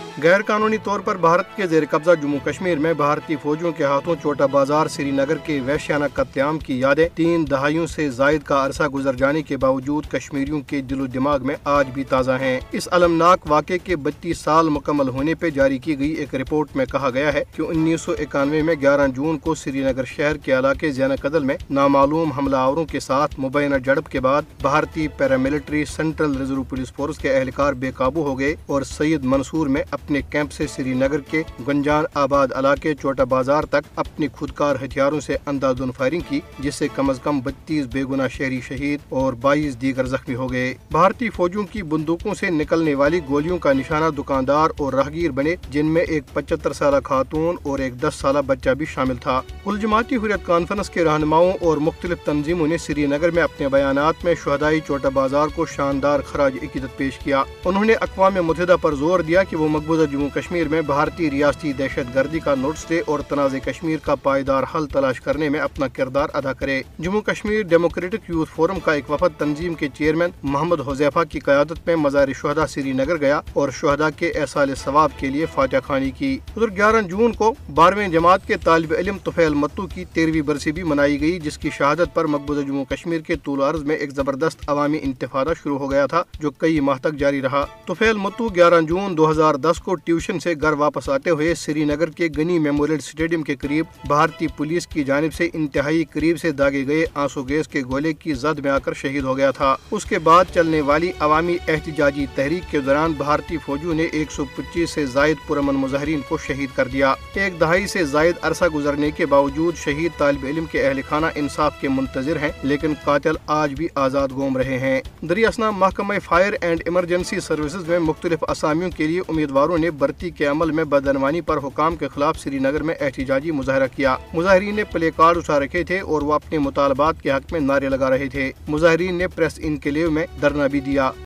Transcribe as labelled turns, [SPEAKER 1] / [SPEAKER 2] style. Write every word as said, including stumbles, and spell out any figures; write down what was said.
[SPEAKER 1] غیر قانونی طور پر بھارت کے زیر قبضہ جموں کشمیر میں بھارتی فوجیوں کے ہاتھوں چوٹا بازار سری نگر کے وحشیانہ قتل عام کی یادیں تین دہائیوں سے زائد کا عرصہ گزر جانے کے باوجود کشمیریوں کے دل و دماغ میں آج بھی تازہ ہیں۔ اس المناک واقعے کے بتیس سال مکمل ہونے پہ جاری کی گئی ایک رپورٹ میں کہا گیا ہے کہ انیس سو اکانوے میں گیارہ جون کو سری نگر شہر کے علاقے زین قدل میں نامعلوم حملہ آوروں کے ساتھ مبینہ جھڑپ کے بعد بھارتی paramilitary central reserve police force کے اہلکار بے قابو ہو گئے اور سید منصور میں اپنے کیمپ سے سری نگر کے گنجان آباد علاقے چوٹا بازار تک اپنی خودکار ہتھیاروں سے اندھادھند فائرنگ کی، جس سے کم از کم بتیس بے گناہ شہری شہید اور بائیس دیگر زخمی ہو گئے۔ بھارتی فوجیوں کی بندوقوں سے نکلنے والی گولیوں کا نشانہ دکاندار اور راہگیر بنے، جن میں ایک پچہتر سالہ خاتون اور ایک دس سالہ بچہ بھی شامل تھا۔ کل جماعتی حریت کانفرنس کے رہنماؤں اور مختلف تنظیموں نے سری نگر میں اپنے بیانات میں شہدائی چوٹا بازار کو شاندار خراج عقیدت پیش کیا۔ انہوں نے اقوام متحدہ پر زور دیا کہ وہ مقبوضہ جموں کشمیر میں بھارتی ریاستی دہشت گردی کا نوٹس دے اور تنازع کشمیر کا پائیدار حل تلاش کرنے میں اپنا کردار ادا کرے۔ Jammu Kashmir democratic youth forum کا ایک وفد تنظیم کے چیئرمین محمد حذیفہ کی قیادت میں مزار شہداء سری نگر گیا اور شہداء کے ایصال ثواب کے لیے فاتحہ خوانی کی۔ ادھر گیارہ جون کو بارہویں جماعت کے طالب علم طفیل متو کی تیرہویں برسی بھی منائی گئی، جس کی شہادت پر مقبوضہ جموں کشمیر کے طول و عرض میں ایک زبردست عوامی انتفاضہ شروع ہو گیا تھا جو کئی ماہ تک جاری رہا۔ طفیل متو گیارہ جون دو ہزار دس کو ٹیوشن سے گھر واپس آتے ہوئے سری نگر کے گنی میموریل اسٹیڈیم کے قریب بھارتی پولیس کی جانب سے انتہائی قریب سے داغے گئے آنسو گیس کے گولے کی زد میں آ کر شہید ہو گیا تھا۔ اس کے بعد چلنے والی عوامی احتجاجی تحریک کے دوران بھارتی فوجیوں نے ایک سو پچیس سے زائد پرامن مظاہرین کو شہید کر دیا۔ ایک دہائی سے زائد عرصہ گزرنے کے باوجود شہید طالب علم کے اہل خانہ انصاف کے منتظر ہیں، لیکن قاتل آج بھی آزاد گھوم رہے ہیں۔ دریں اثنا محکمہ فائر اینڈ ایمرجنسی سروسز میں مختلف اسامیوں کے لیے امیدواروں نے بھرتی کے عمل میں بدعنوانی پر حکام کے خلاف سری نگر میں احتجاجی مظاہرہ کیا۔ مظاہرین نے پلے کارڈ اٹھا رکھے تھے اور وہ اپنے مطالبات کے حق میں نعرے لگا رہے تھے۔ مظاہرین نے پریس انکلیو میں دھرنا بھی دیا۔